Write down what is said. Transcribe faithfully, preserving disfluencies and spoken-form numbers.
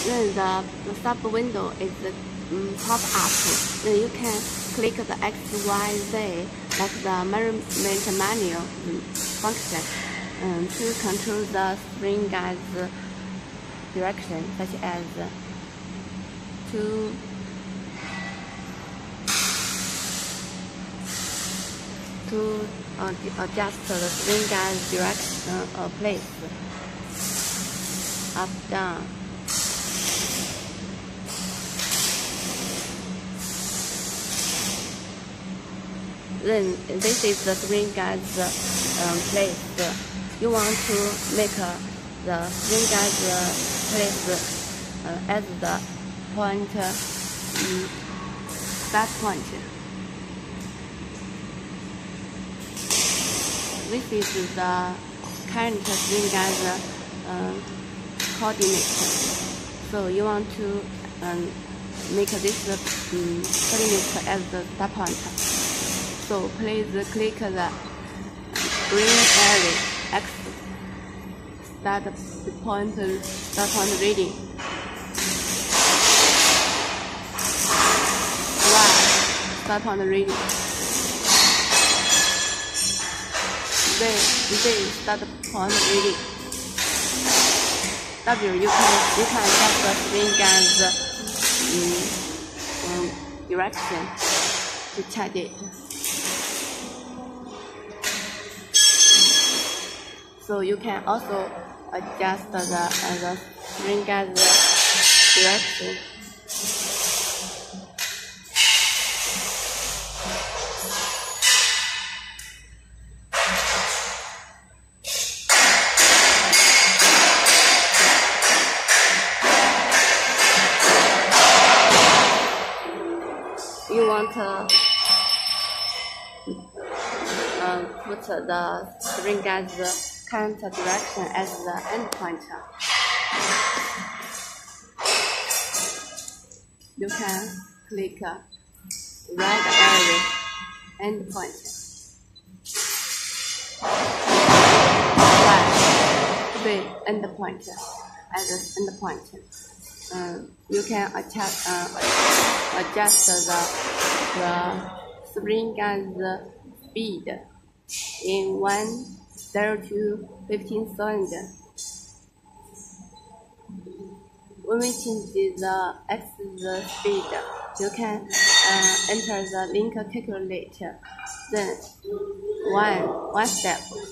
then the, the sub window is um, pop up. Then you can click the X, Y, Z like the measurement manual function um, to control the spring guide's direction, such as to to uh, adjust the spring guide's direction or place, up, down. Then this is the spring guide's um, place. You want to make uh, the spring guide's uh, place uh, as the point, um, that point. This is the current spring guide's uh, coordinate. So you want to um, make this um, coordinate as the start point. So please click the green arrow X, start the point, start point reading. Y, start point reading. Z, Z, start point reading. W, you can you can adjust the spring guide's um, um, direction to check it. So you can also adjust the, uh, the spring guide's direction. You want to uh, put the spring guide's current direction as the end pointer. You can click uh, right arrow end pointer. Right, the end pointer as the end pointer. Um, you can adjust, uh, adjust the, the spring guide's speed in one zero to fifteen cylinder. When we change the X the speed, you can uh, enter the link calculator. Then one one step